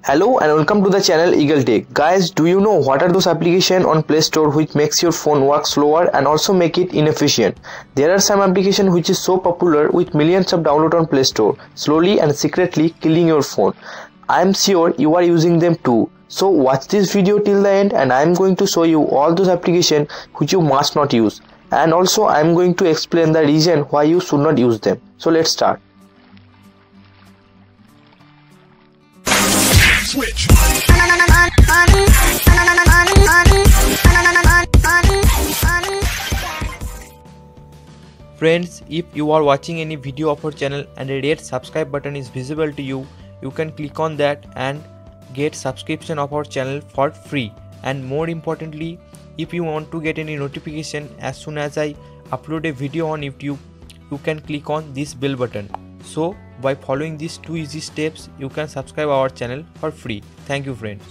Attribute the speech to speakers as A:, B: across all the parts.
A: Hello and welcome to the channel Eagle Tech. Guys, do you know what are those applications on Play Store which makes your phone work slower and also make it inefficient? There are some applications which is so popular with millions of download on Play Store, slowly and secretly killing your phone. I am sure you are using them too. So watch this video till the end and I am going to show you all those applications which you must not use. And also I am going to explain the reason why you should not use them. So let's start.
B: Switch.
C: Friends, if you are watching any video of our channel and a red subscribe button is visible to you, you can click on that and get subscription of our channel for free. And more importantly, if you want to get any notification as soon as I upload a video on YouTube, you can click on this bell button. So by following these two easy steps, you can subscribe our channel for free. Thank you friends.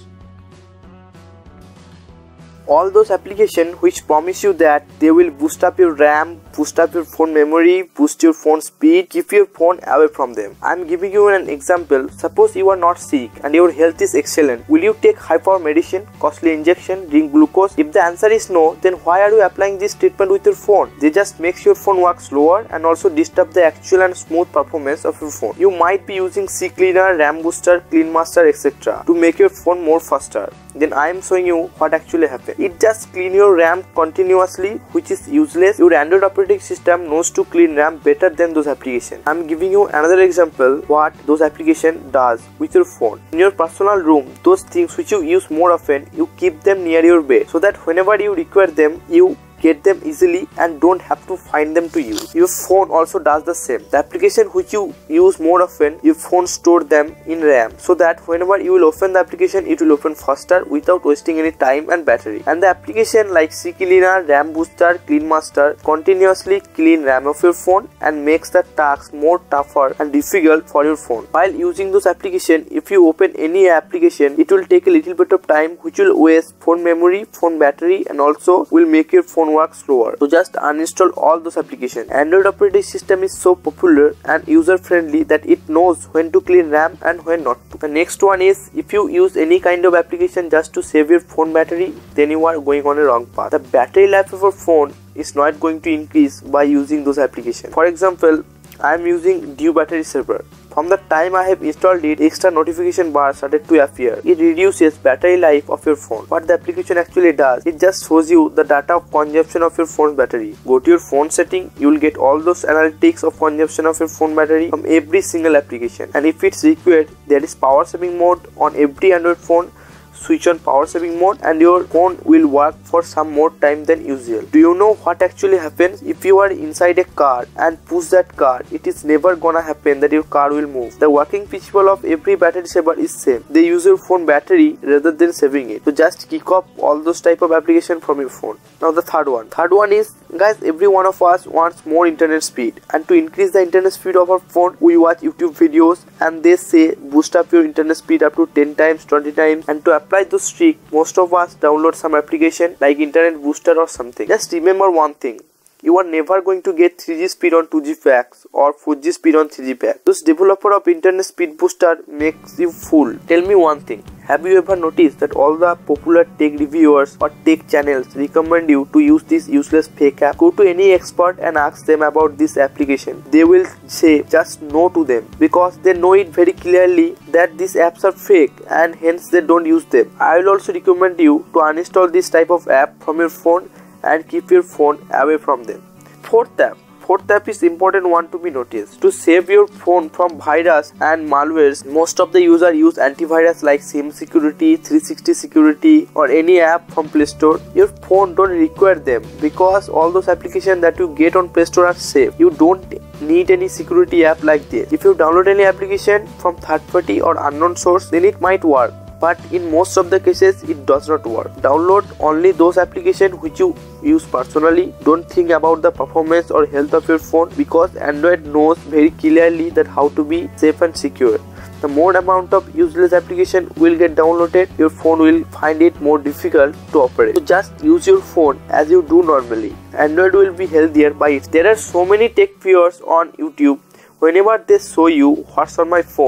A: All those applications which promise you that they will boost up your RAM, boost up your phone memory, boost your phone speed, keep your phone away from them. I am giving you an example. Suppose you are not sick and your health is excellent. Will you take high power medicine, costly injection, drink glucose? If the answer is no, then why are you applying this treatment with your phone? They just makes your phone work slower and also disturb the actual and smooth performance of your phone. You might be using CCleaner, RAM booster, Clean Master, etc. to make your phone more faster. Then I am showing you what actually happened. It just clean your RAM continuously, which is useless. Your Android operating system knows to clean RAM better than those applications. I am giving you another example what those application does with your phone. In your personal room, those things which you use more often, you keep them near your bed so that whenever you require them, you get them easily and don't have to find them to use. Your phone also does the same. The application which you use more often, your phone store them in RAM so that whenever you will open the application, it will open faster without wasting any time and battery. And the application like CCleaner, RAM booster, Clean Master continuously clean RAM of your phone and makes the task more tougher and difficult for your phone. While using those applications, if you open any application, it will take a little bit of time which will waste phone memory, phone battery and also will make your phone work slower. So just uninstall all those applications. Android operating system is so popular and user friendly that it knows when to clean RAM and when not to. The next one is if you use any kind of application just to save your phone battery, then you are going on a wrong path. The battery life of your phone is not going to increase by using those applications. For example, I am using Dew Battery Saver. From the time I have installed it, extra notification bar started to appear. It reduces battery life of your phone. What the application actually does, it just shows you the data of consumption of your phone's battery. Go to your phone setting, you will get all those analytics of consumption of your phone battery from every single application. And if it's required, there is power saving mode on every Android phone. Switch on power saving mode and your phone will work for some more time than usual. Do you know what actually happens? If you are inside a car and push that car, it is never gonna happen that your car will move. The working principle of every battery saver is same. They use your phone battery rather than saving it. So just kick off all those type of application from your phone. Now the third one is, guys, every one of us wants more internet speed, and to increase the internet speed of our phone, we watch YouTube videos and they say boost up your internet speed up to 10 times, 20 times, and to apply those tricks, most of us download some application like Internet Booster or something. Just remember one thing. You are never going to get 3G speed on 2G packs or 4G speed on 3G packs. Those developer of Internet Speed Booster makes you fool. Tell me one thing. Have you ever noticed that all the popular tech reviewers or tech channels recommend you to use this useless fake app? Go to any expert and ask them about this application. They will say just no to them because they know it very clearly that these apps are fake and hence they don't use them. I will also recommend you to uninstall this type of app from your phone and keep your phone away from them. Fourth app is important one to be noticed. To save your phone from virus and malwares, most of the users use antivirus like SIM Security, 360 Security or any app from Play Store. Your phone don't require them because all those applications that you get on Play Store are safe. You don't need any security app like this. If you download any application from third party or unknown source, then it might work. But in most of the cases it does not work. Download only those applications which you use personally. Don't think about the performance or health of your phone because Android knows very clearly that how to be safe and secure. The more amount of useless application will get downloaded, your phone will find it more difficult to operate. So just use your phone as you do normally. Android will be healthier by it. There are so many tech viewers on YouTube. Whenever they show you what's on my phone,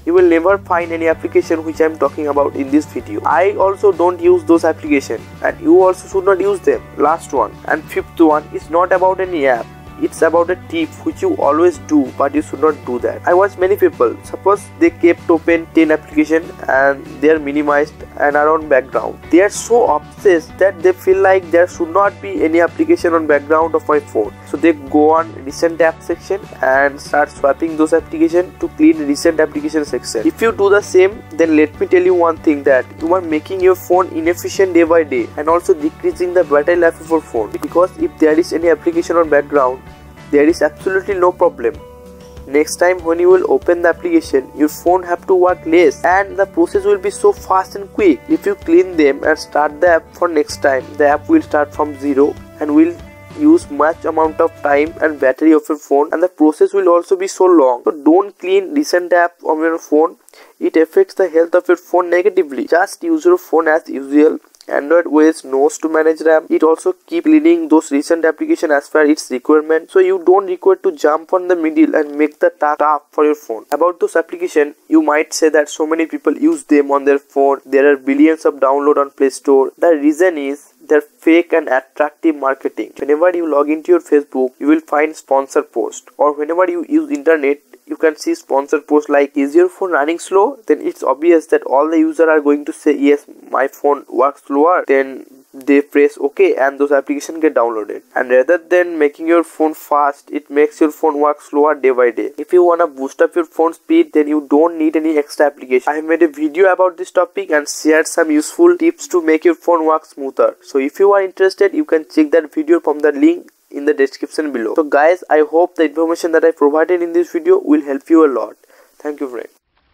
A: you will never find any application which I am talking about in this video. I also don't use those applications, and you also should not use them. Last one and fifth one is not about any app. It's about a tip which you always do, but you should not do that. I watch many people, suppose they kept open 10 applications and they are minimized and are on background. They are so obsessed that they feel like there should not be any application on background of my phone. So they go on recent app section and start swapping those applications to clean recent application section. If you do the same, then let me tell you one thing, that you are making your phone inefficient day by day and also decreasing the battery life of your phone, because if there is any application on background, there is absolutely no problem. Next time when you will open the application, your phone have to work less and the process will be so fast and quick. If you clean them and start the app for next time, the app will start from zero and will use much amount of time and battery of your phone, and the process will also be so long. So don't clean recent app on your phone. It affects the health of your phone negatively. Just use your phone as usual. Android OS knows to manage RAM. It also keep cleaning those recent applications as per its requirement, so you don't require to jump on the middle and make the task tough for your phone. About those applications, you might say that so many people use them on their phone. There are billions of download on Play Store. The reason is their fake and attractive marketing. Whenever you log into your Facebook, you will find sponsored post, or whenever you use internet, you can see sponsored posts like, is your phone running slow? Then it's obvious that all the users are going to say, yes, my phone works slower. Then they press OK and those applications get downloaded. And rather than making your phone fast, it makes your phone work slower day by day. If you wanna boost up your phone speed, then you don't need any extra application. I have made a video about this topic and shared some useful tips to make your phone work smoother. So if you are interested, you can check that video from the link in the description below. So guys, I hope the information that I provided in this video will help you a lot. Thank you, friends.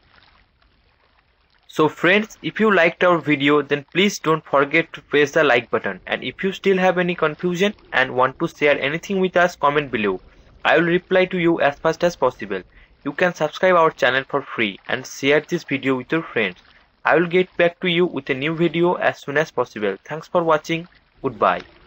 C: So friends, if you liked our video, then please don't forget to press the like button, and if you still have any confusion and want to share anything with us, comment below. I will reply to you as fast as possible. You can subscribe our channel for free and share this video with your friends. I will get back to you with a new video as soon as possible. Thanks for watching. Goodbye.